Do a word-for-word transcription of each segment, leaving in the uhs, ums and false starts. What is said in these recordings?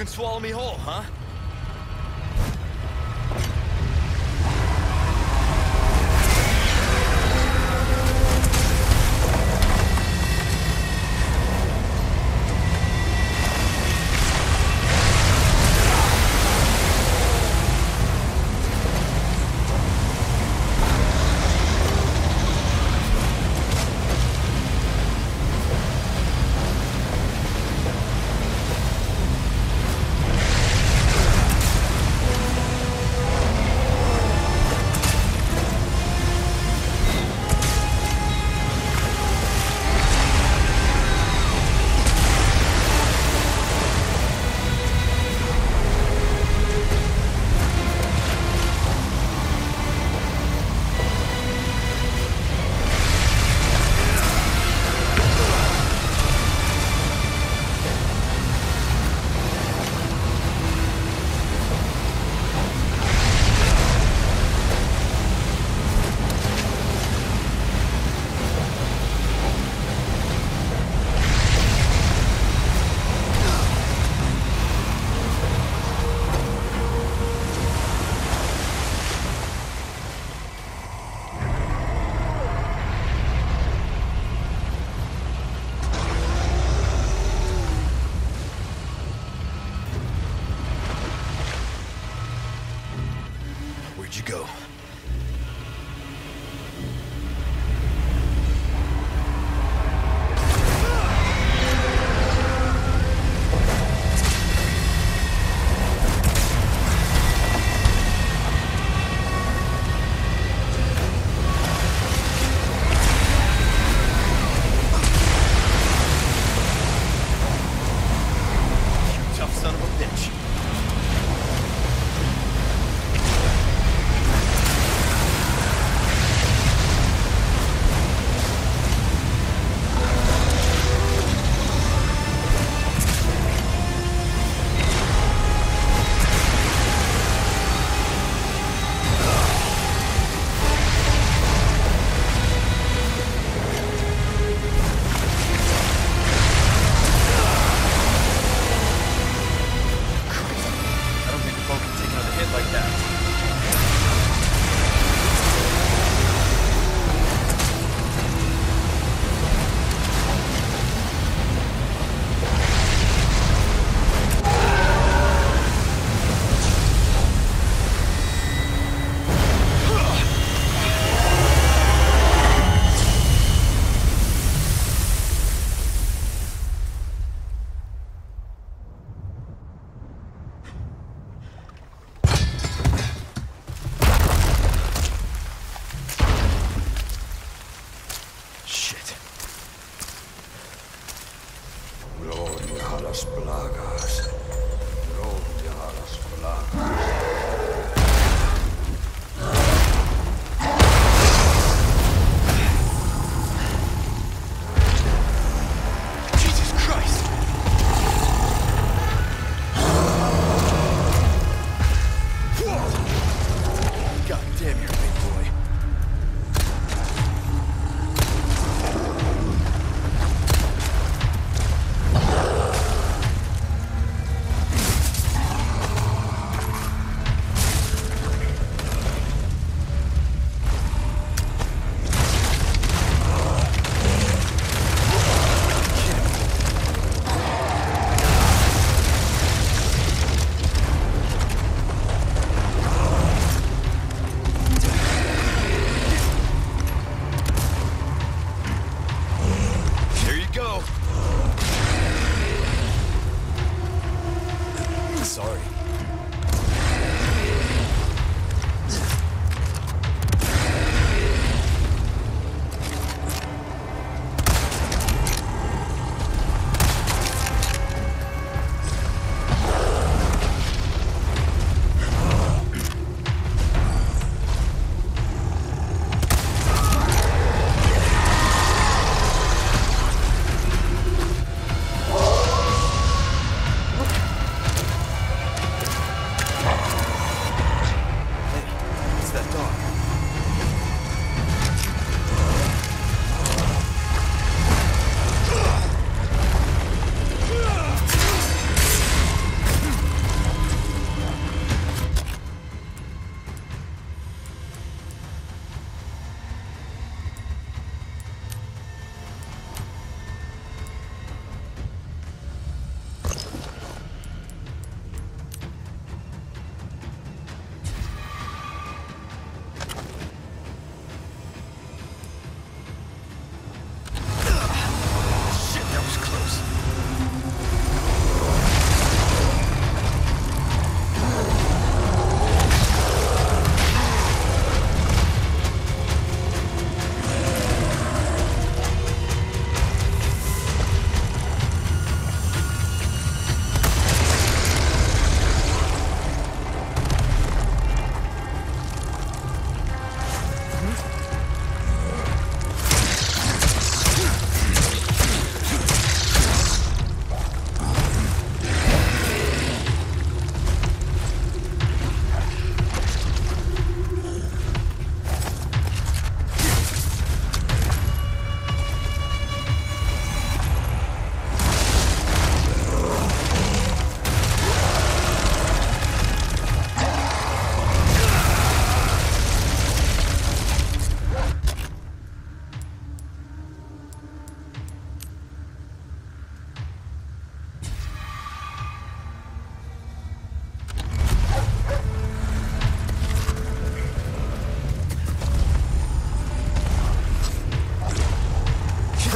and swallow me whole, huh?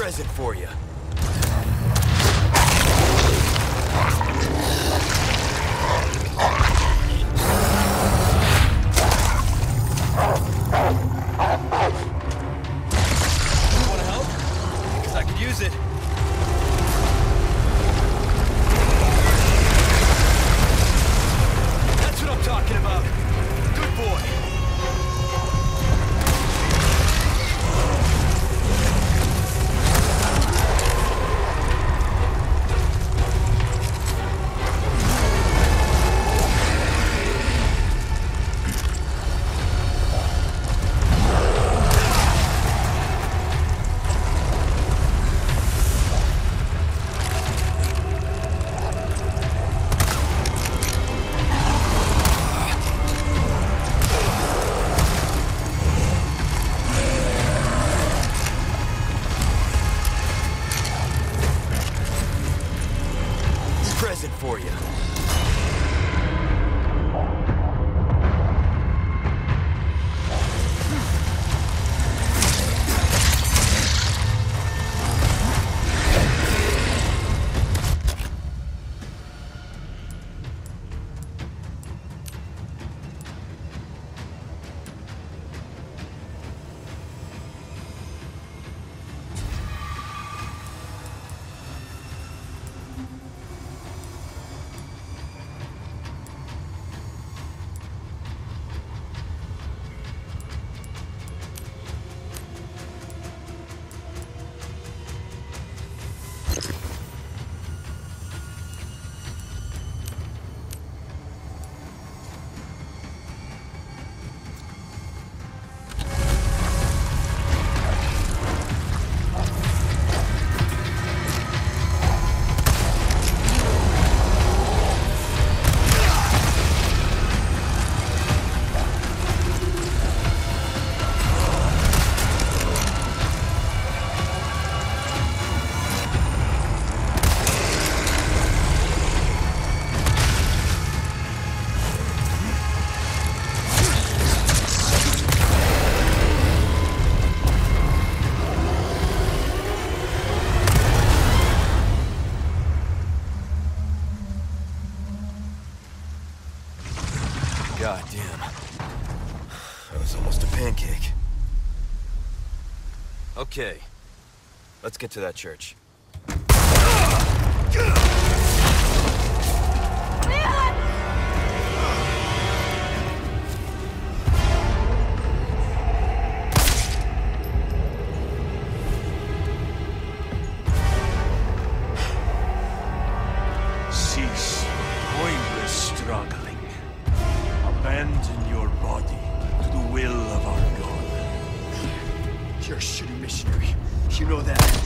present for you. Use it. That's what I'm talking about. Good boy. Present for you. God damn. That was almost a pancake. Okay. Let's get to that church. Cease pointless struggling. Abandon your body to the will of our God. You're a shitty missionary. You know that.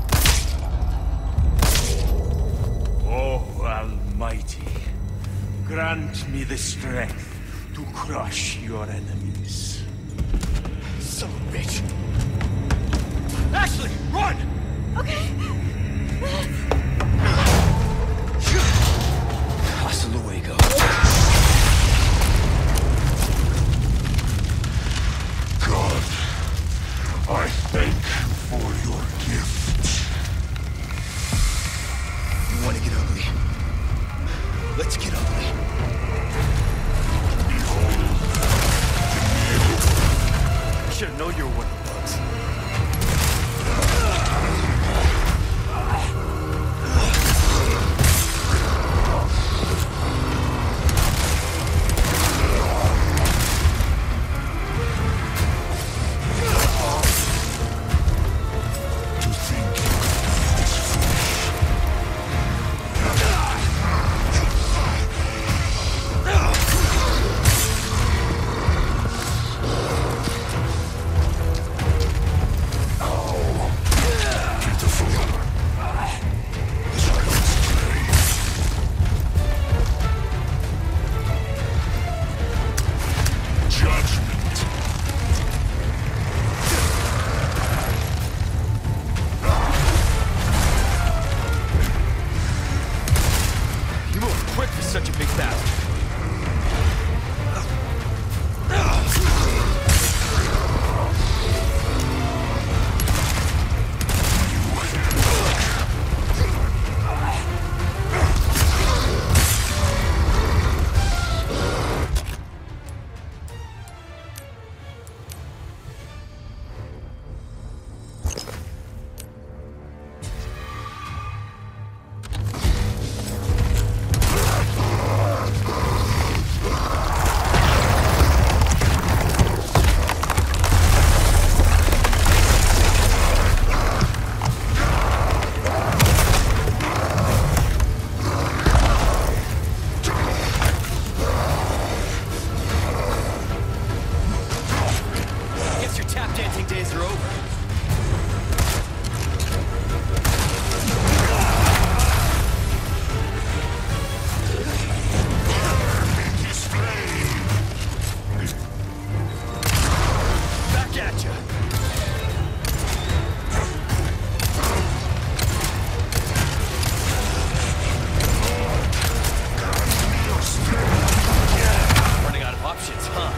Oh, Almighty, grant me the strength to crush your enemies. Son of a bitch. Ashley, run! Okay. Hasta luego. God, I thank you for your gift. You want to get ugly? Let's get ugly. Behold, I should have known you were one of the bugs. you're over. Back at you. Running out of options, huh?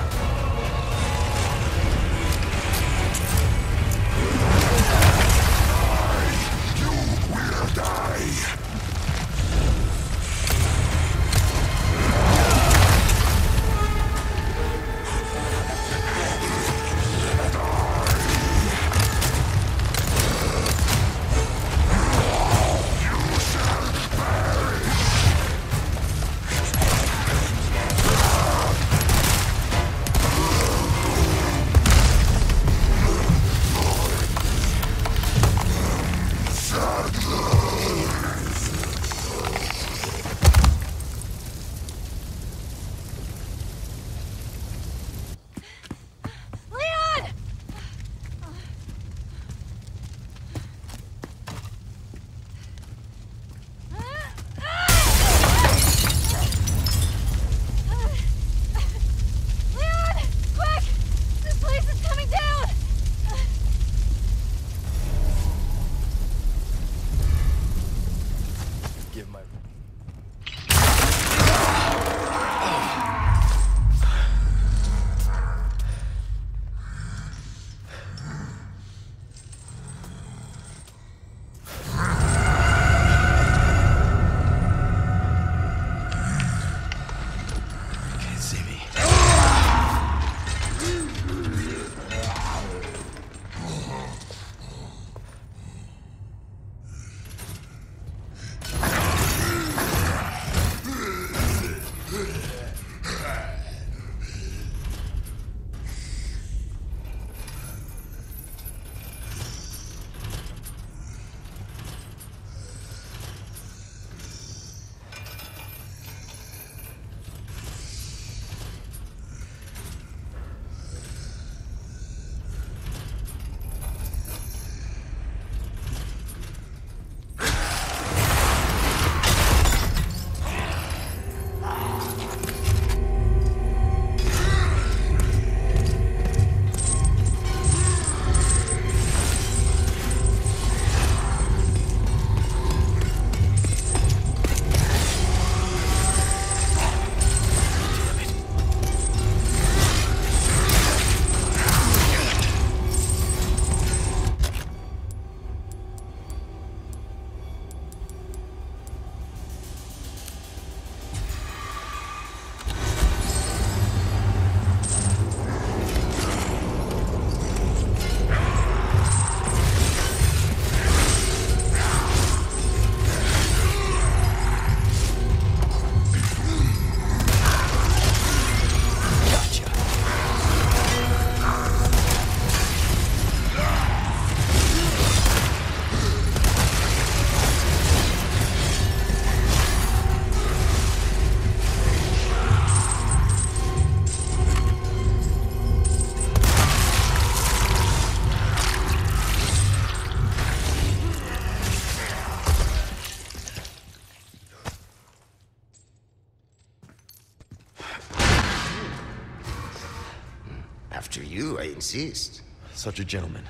After you, I insist. Such a gentleman.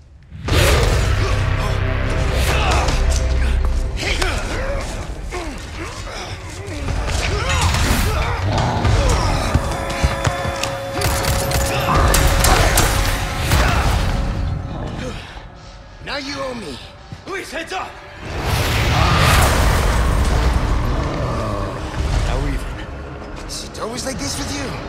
Now you owe me. Luis, heads up! Now we're even. Is it always like this with you?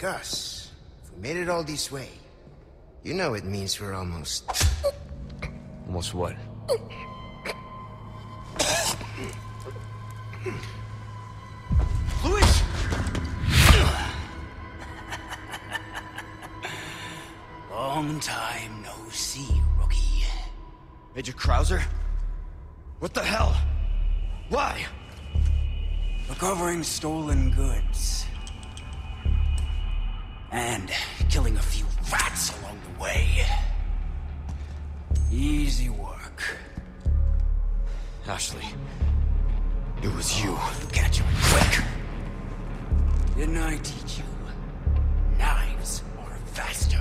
us. If we made it all this way, you know it means we're almost... Almost what? Luis! Long time no see, rookie. Major Krauser? What the hell? Why? Recovering stolen goods. And killing a few rats along the way. Easy work. Ashley, it was you. You catch him quick. Didn't I teach you? Knives are faster.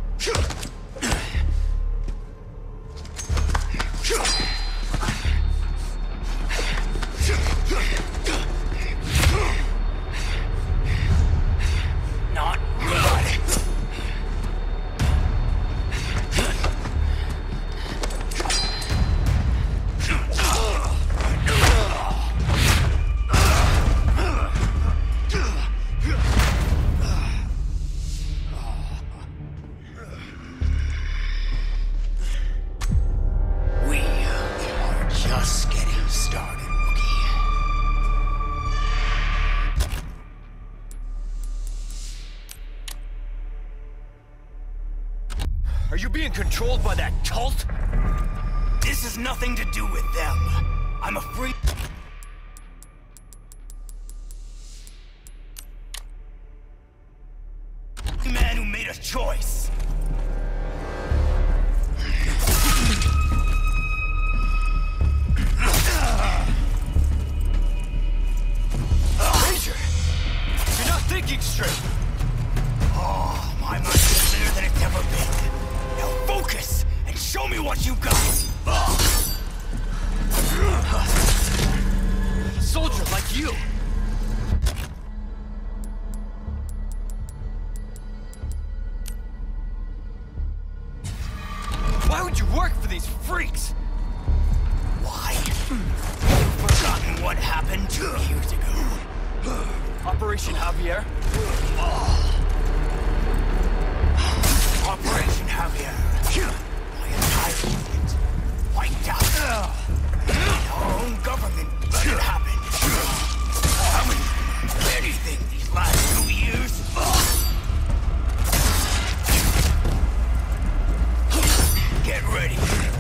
Not good. We are just getting started, rookie. Are you being controlled by that cult? This has nothing to do with them. I'm a free... man who made a choice. Major! You're not thinking straight! Oh, my mind is clearer than it's ever been. Now focus and show me what you got. A soldier like you! Why would you work for these freaks? Why? You've forgotten what happened two years ago. Operation Javier? Operation Javier. My entire unit wiped out. Our own government let it happen. Haven't anything these last two years. Get ready.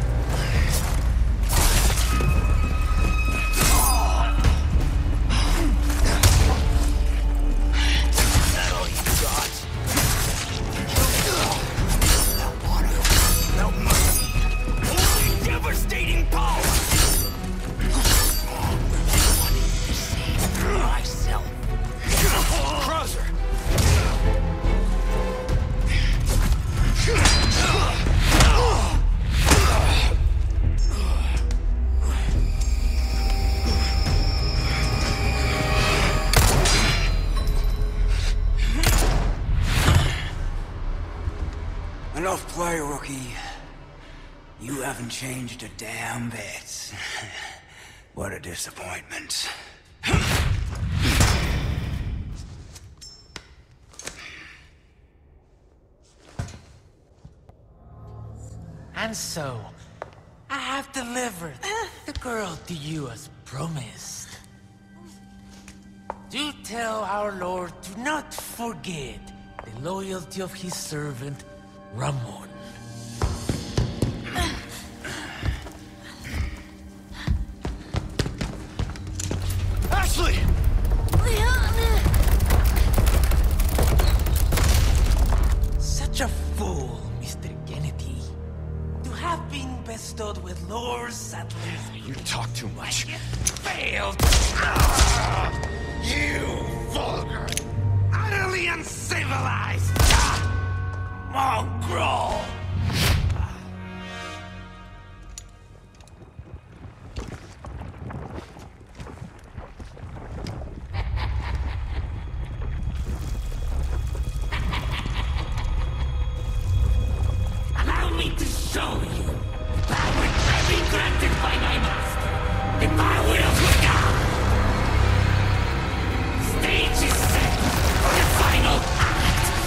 Is that all you got? Without honor, without mercy, only devastating power. Wanting to save myself. Krauser! Enough play, rookie. You haven't changed a damn bit. What a disappointment. And so, I have delivered the girl to you as promised. Do tell our Lord to not forget the loyalty of his servant, Ramon. Ashley! Such a fool, Mister Kennedy. To have been bestowed with Lord Sadler's You talk too much. failed. You vulgar, utterly uncivilized! Mongrel! Allow me to show you the power that be granted by my master. The power of God. Stage is set for the final act.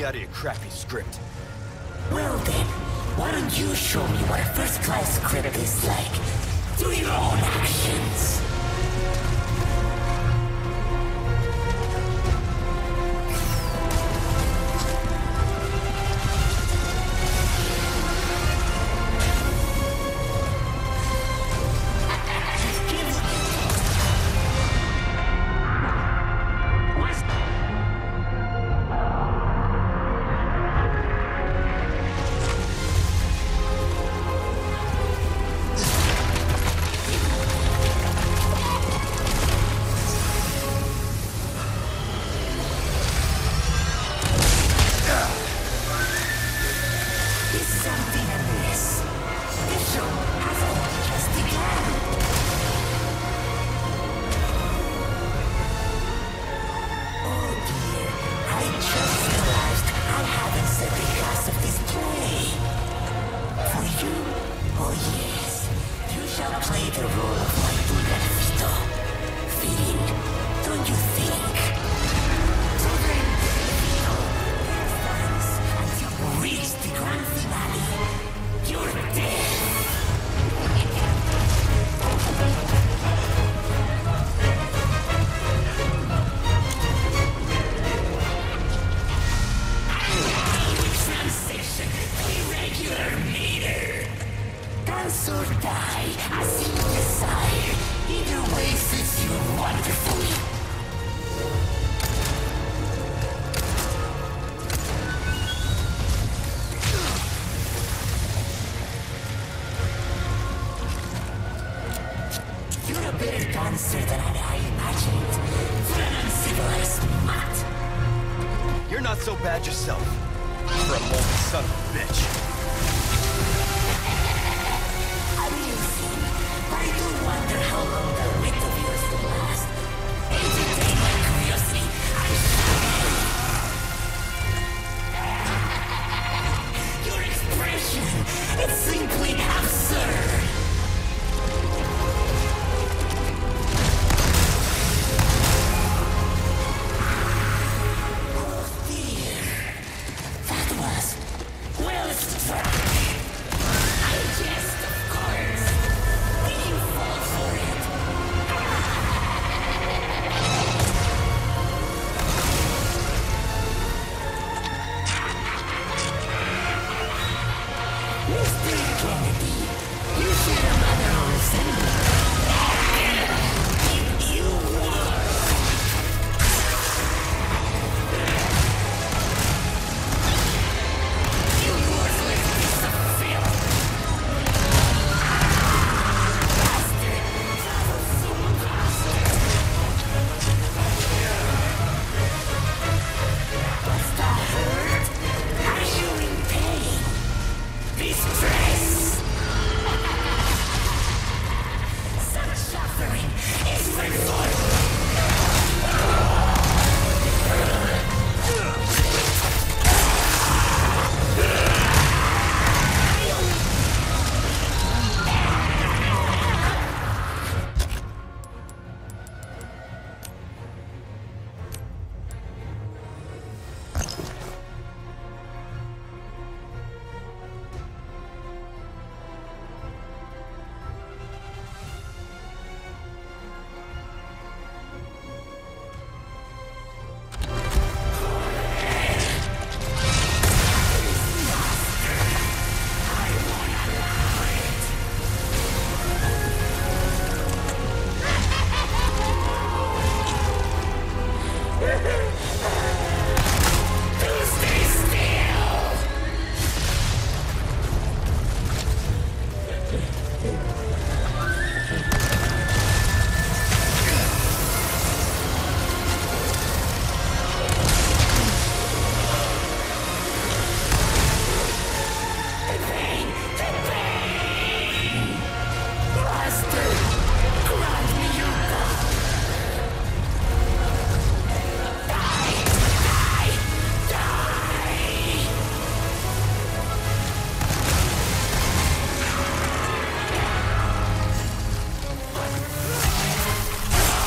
me out of your crappy script. Well then, why don't you show me what a first-class script is like through your own actions? Not so bad yourself, for a moldy son of a bitch. Amusing, but I do wonder how long the wit of yours will last. Entertain my curiosity, I shall. Your expression, it's simply absurd.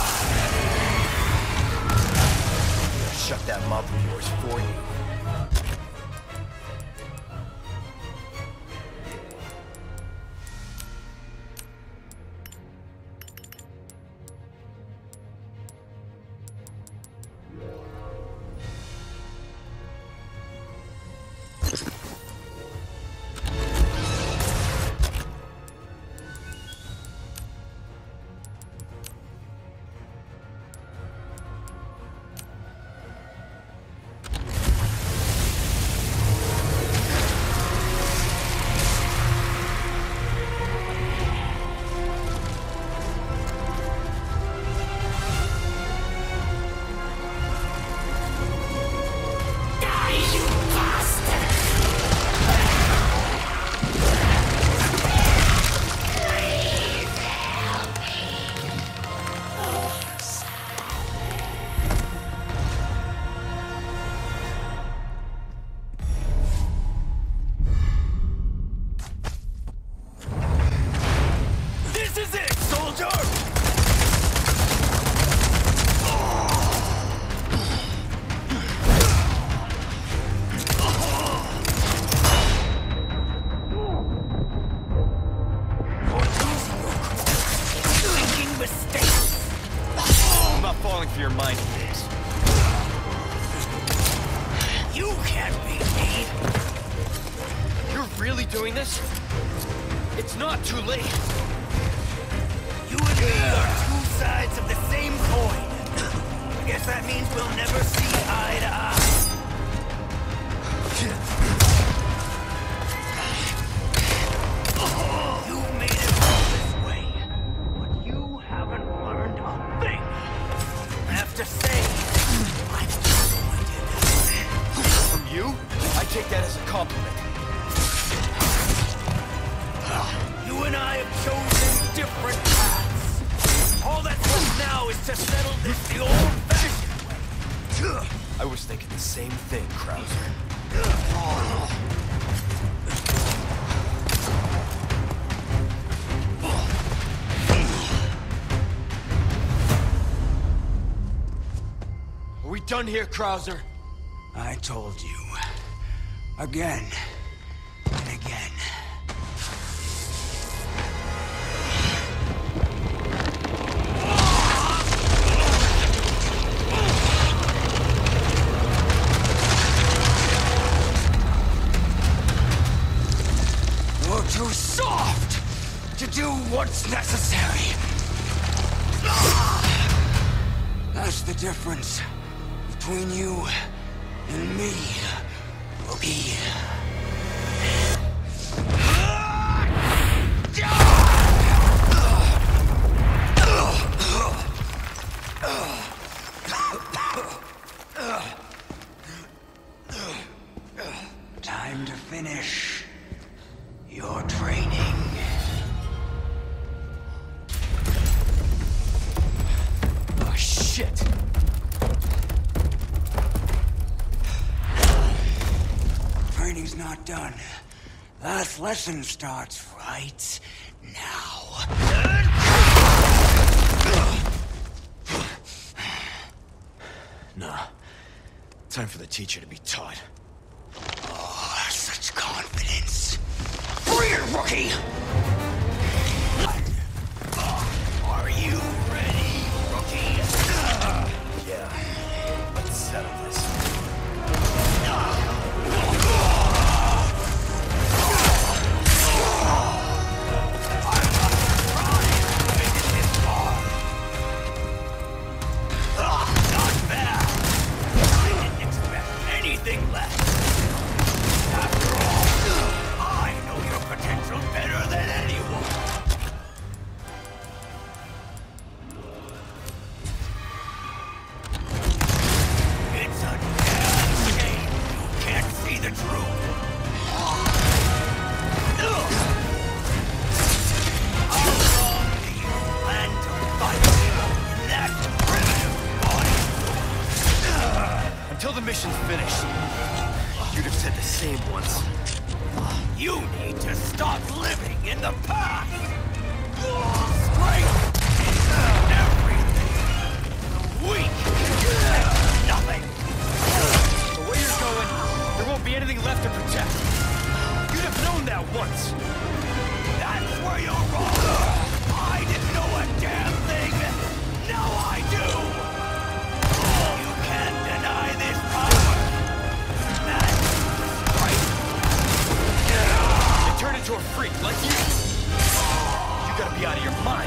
Shut that mouth of yours for you. You can't beat me! You're really doing this? It's not too late. You and me are two sides of the same coin. I guess that means we'll never see eye to eye. You've made it all this way, but you haven't learned a thing. I have to say, I'm disappointed. From you? I take that as a compliment. You and I have chosen different paths. All that's left now is to settle this the old-fashioned way. I was thinking the same thing, Krauser. Are we done here, Krauser? I told you. Again. And again. You're too soft to do what's necessary. That's the difference between you and me, Rookie. Time to finish your training. Oh, shit! Training's not done. Last lesson starts right now. Nah. Time for the teacher to be taught. Oh, such confidence. Bring it, Rookie! Are you ready, Rookie? Yeah. Let's settle this. Until the mission's finished, you'd have said the same once. You need to stop living in the past! Strength is everything! Weak is nothing! The way you're going, there won't be anything left to protect. You'd have known that once. That's where you're wrong! I didn't know a damn thing! Now I do! You can't deny this power! That's right! You turn into a freak like you. You gotta be out of your mind.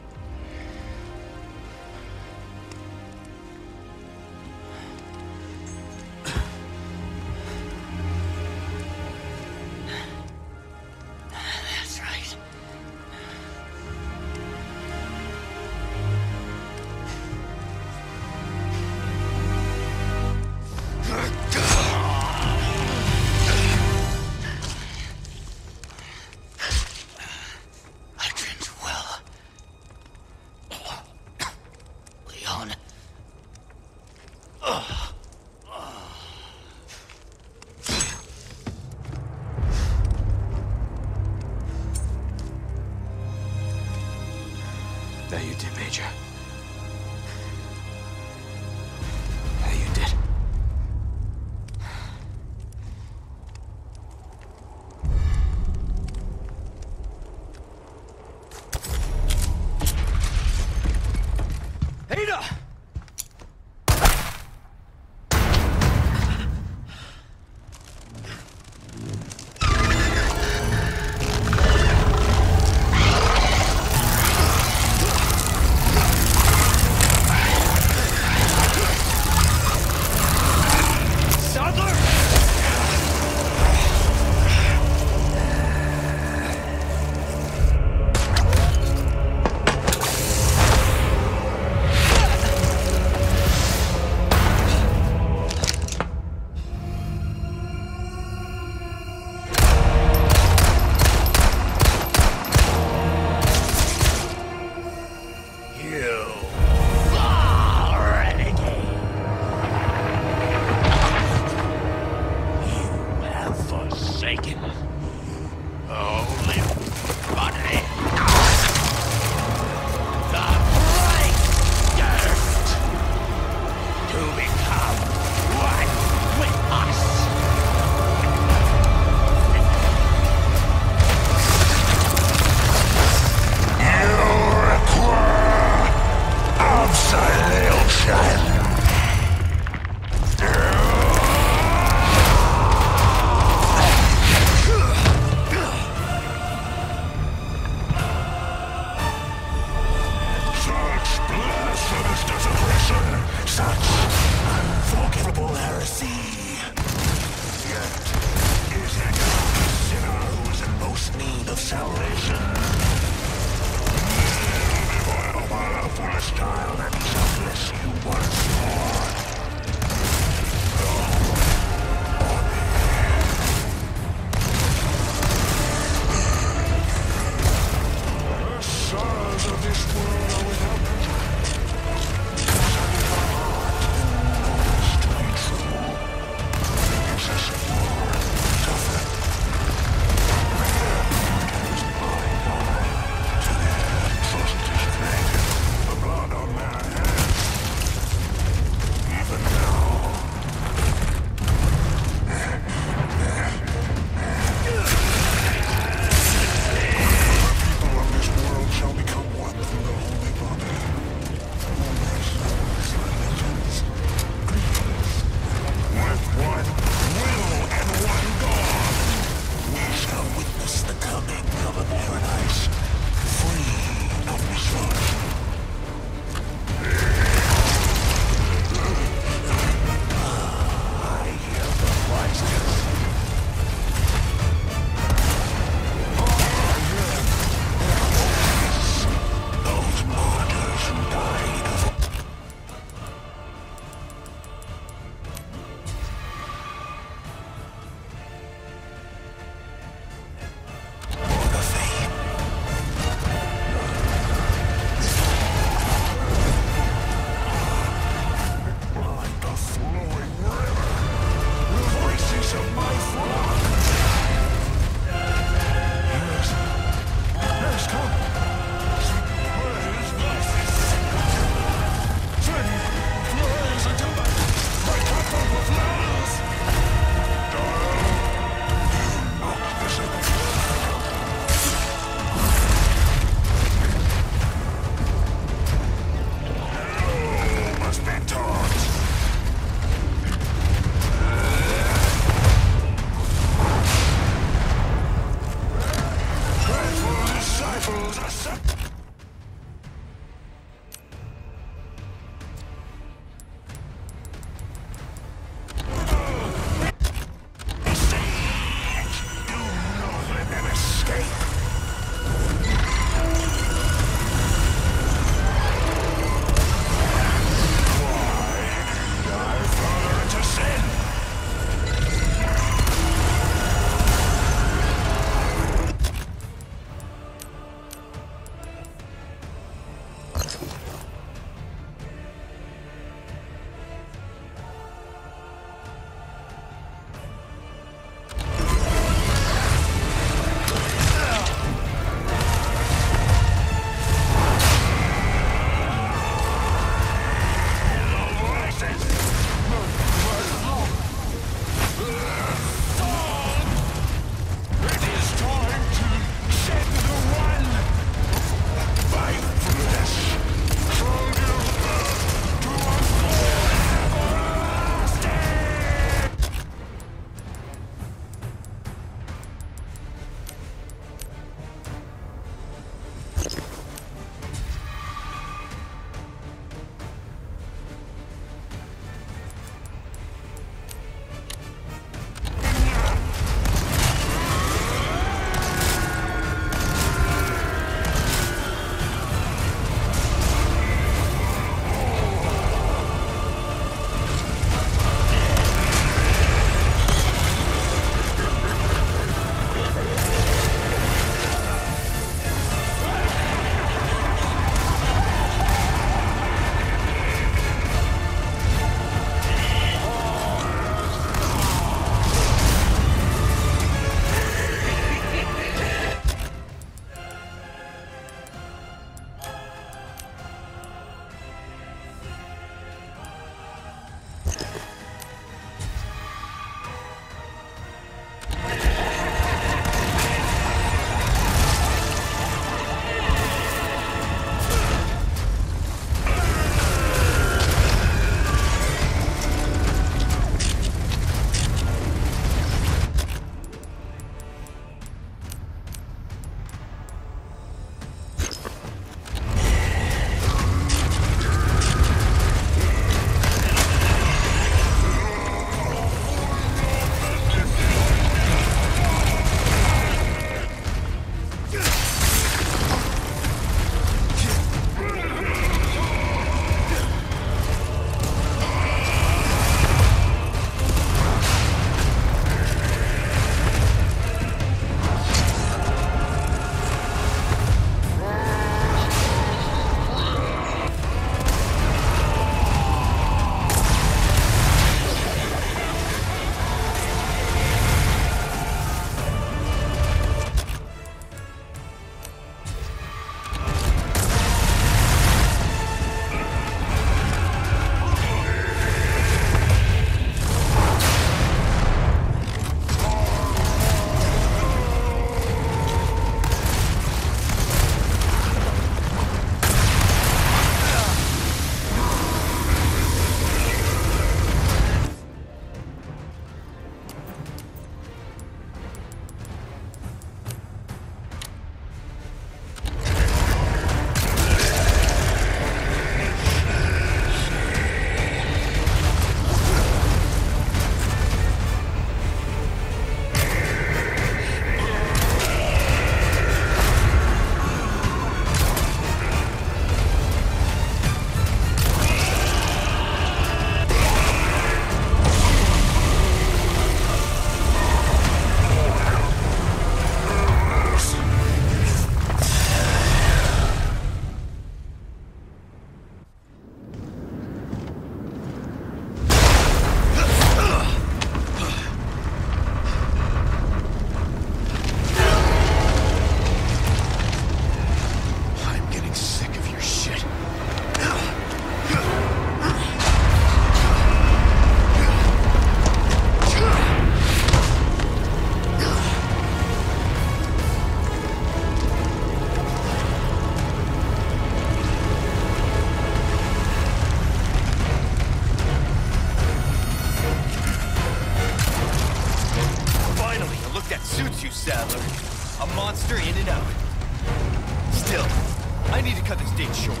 That suits you, Sadler. A monster in and out. Still, I need to cut this date short.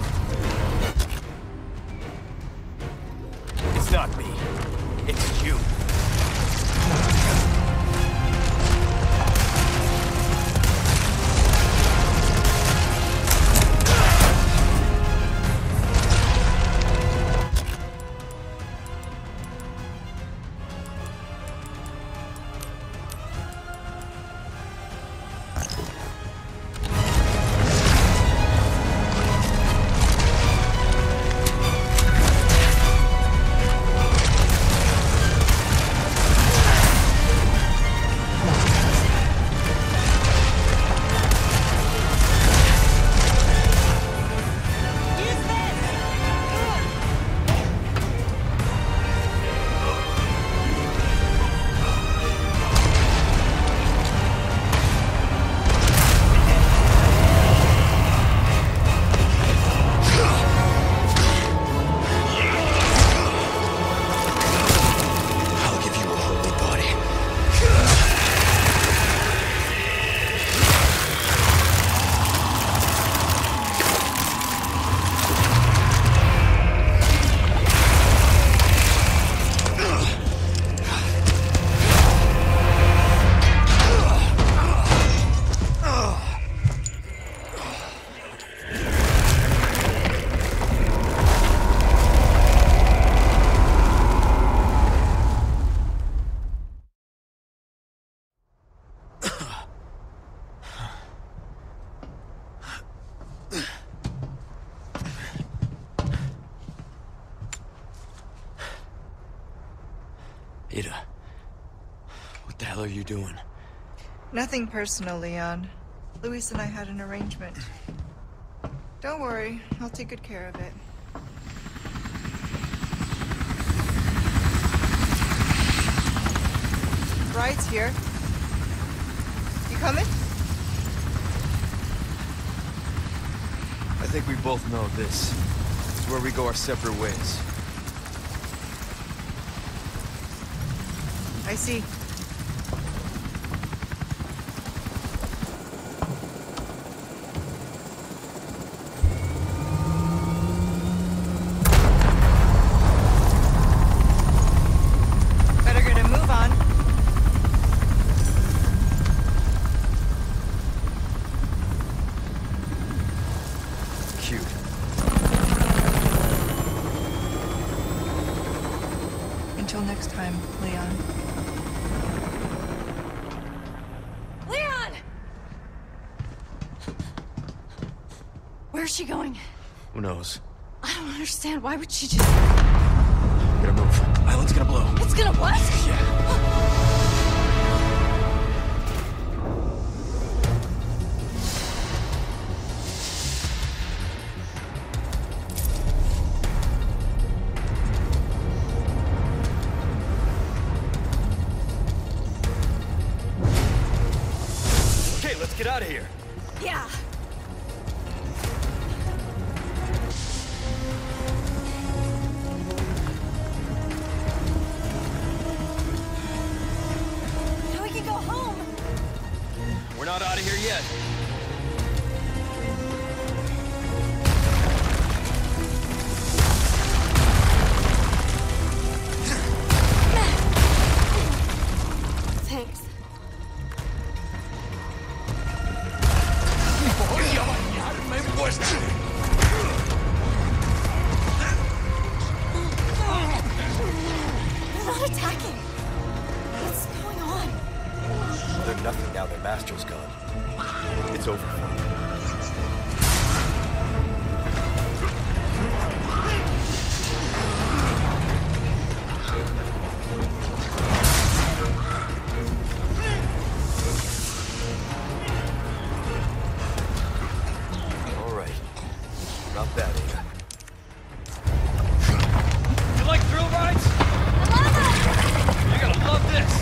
It's not me. It's you. Ada, what the hell are you doing? Nothing personal, Leon. Luis and I had an arrangement. Don't worry, I'll take good care of it. Bride's here. You coming? I think we both know this. It's where we go our separate ways. I see. Better get a move on. Cute. Until next time, Leon. Leon! Where's she going? Who knows? I don't understand. Why would she just... Gotta move. Island's gonna blow. It's gonna what? Okay, let's get out of here. Yeah. Now we can go home. We're not out of here yet. Thanks. They're not attacking. What's going on? They're nothing now their master's gone. It's over for them. All right. Not bad, Ada. You like thrill rides? I love it! You're gonna love this!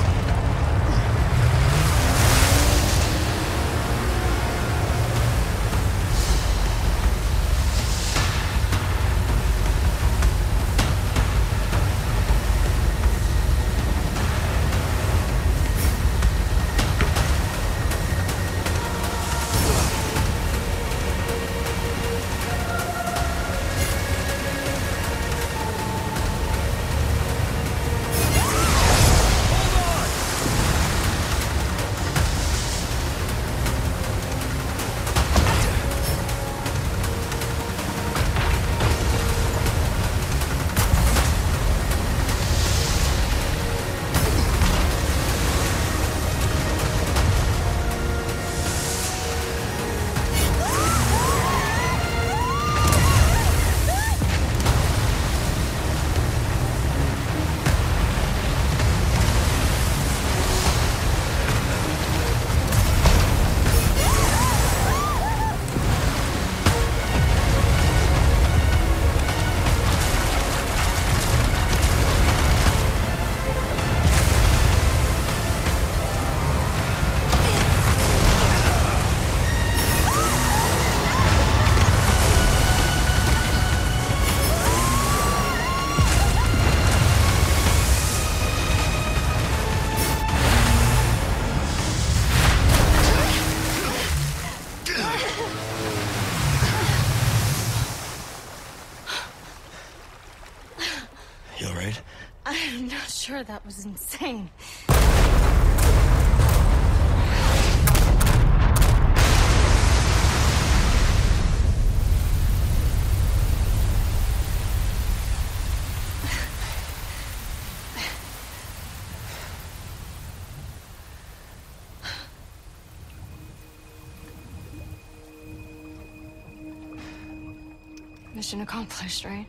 sure that was insane. Mission accomplished, right?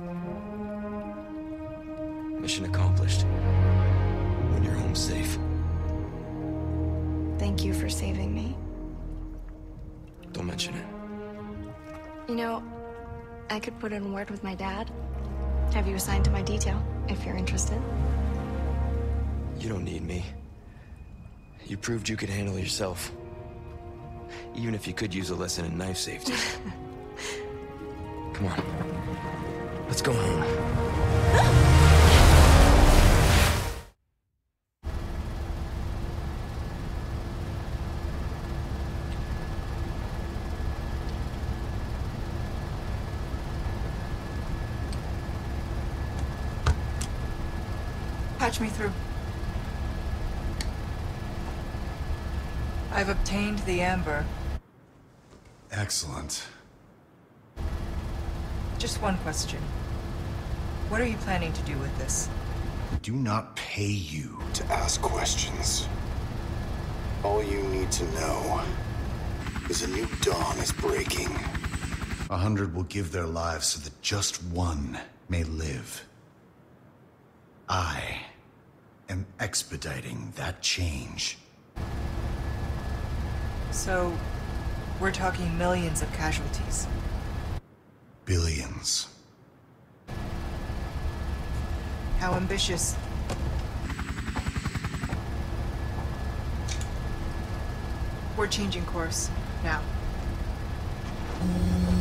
Mission accomplished. When you're home safe. Thank you for saving me. Don't mention it. You know, I could put in a word with my dad. Have you assigned to my detail, if you're interested. You don't need me. You proved you could handle yourself. Even if you could use a lesson in knife safety. Come on. Let's go home. Patch me through. I've obtained the amber. Excellent. Just one question. What are you planning to do with this? We do not pay you to ask questions. All you need to know is a new dawn is breaking. A hundred will give their lives so that just one may live. I am expediting that change. So, we're talking millions of casualties. Billions. How ambitious. We're changing course, now.